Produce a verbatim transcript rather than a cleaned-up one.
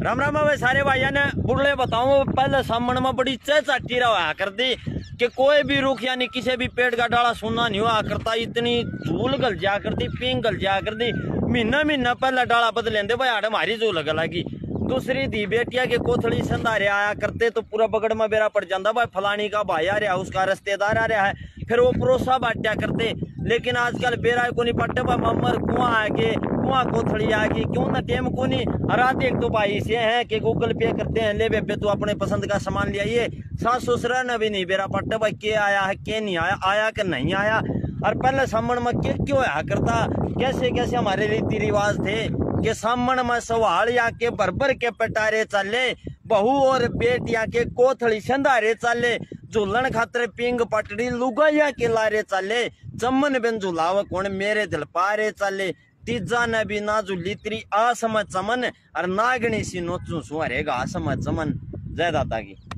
राम राम भाई सारे भाइया ने बुढ़ले बताऊं पहले सामने में बड़ी चाटी रहा कर दी कि कोई भी रुख यानी किसी भी पेड़ का डाला सुनना नहीं हुआ करता, इतनी झूल गल जा करती, पिंग गल जा करती, महीना महीना पहले डाला बदल लेंदे भाई आड़ हमारी झूल गल लगी। दूसरी दी बेटिया के कोथड़ी संधारे आया करते तो पूरा बगड़ में बेरा पड़ जाता भाई फलानी का भाई आ रहा, उसका रिश्तेदार आ रहा है, फिर वो परोसा बांटा करते। लेकिन आजकल बेरा को नहीं पट्टे भाई मम्मर कुआं आके कुआं कोथड़ी आके क्यों ना टेम को नहीं हराते। एक तो भाई से है कि गूगल पे करते हैं, ले बेबे तो अपने पसंद का सामान ले आइए, सास ससुरा ने भी नहीं बेरा पट्टे भाई के आया है के नहीं आया, आया कि नहीं आया। और पहले सामन में के क्यों आया करता, कैसे कैसे हमारे रीति रिवाज थे कि सामन में सवाल या के भरभर के पटारे चले, बहू और बेटिया के कोथड़ी संधारे चले, झूलन खातर पिंग पटड़ी लुगाइया के लारे चले, चमन बिन झुलाव कौन मेरे दिल पारे चले, तीजा ने भी ना झुली त्री आसम चमन और नागणी सी नोचू सुहरेगा आसम चमन। जय दाता की।